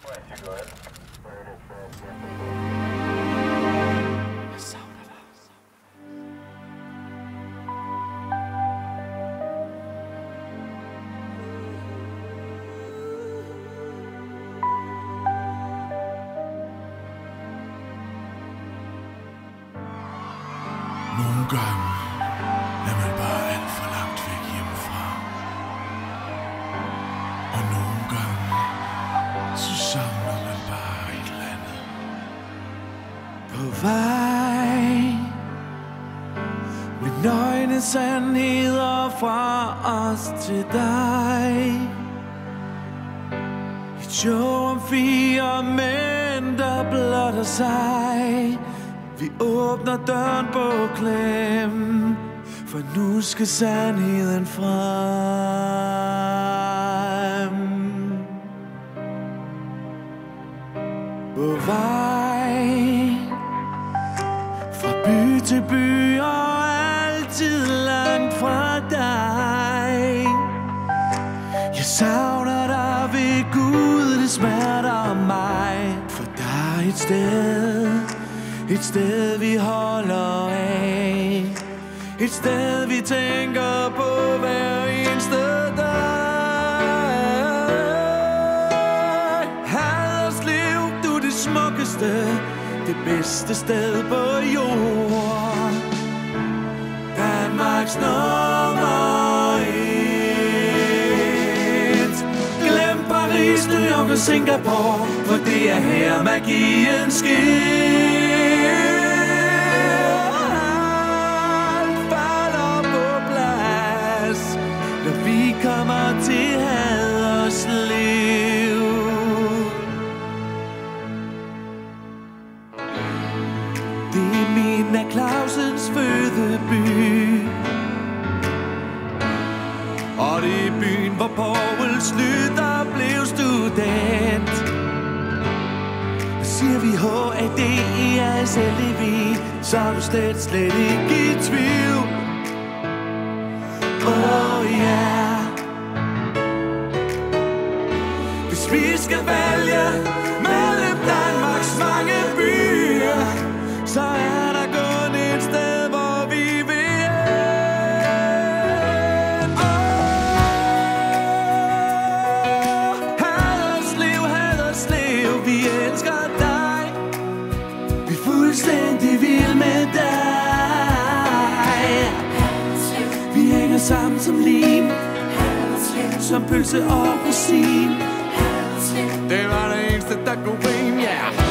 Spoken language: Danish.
Nogle gange er man bare alt for langt væk hjemmefra. Og nogle gange, så savner man bare et eller andet. På vej med nøgne sandheder fra os til dig. Et show om 4 mænd, der blotter sig. Vi åbner døren på klem, for nu skal sandheden frem. På vej fra by til by og altid langt fra dig. Jeg savner dig ved Gud, det smerter mig. For der er et sted vi holder af. Et sted vi tænker på hver eneste dag. Haderslev, du er det smukkeste, det bedste sted på jord. Danmarks nummer 1. Glem Paris, New York og Singapore, for det er her magien sker. Kommer til Haderslev. Det er Mina Clausens fødeby, og det er byen, hvor Poul Schlüter blev student. Siger vi H-A-D-E-R-S-L-E-V, så er du slet ikke i tvivl. Oh yeah. Hvis vi skal vælge mellem Danmarks mange byer, så er der kun et sted, hvor vi vil hen. Haderslev, Haderslev, vi elsker dig. Vi er fuldstændig vilde med dig. Vi hænger sammen som lim, som pølse og rosin. Det var det eneste, der kunne rime, yeah.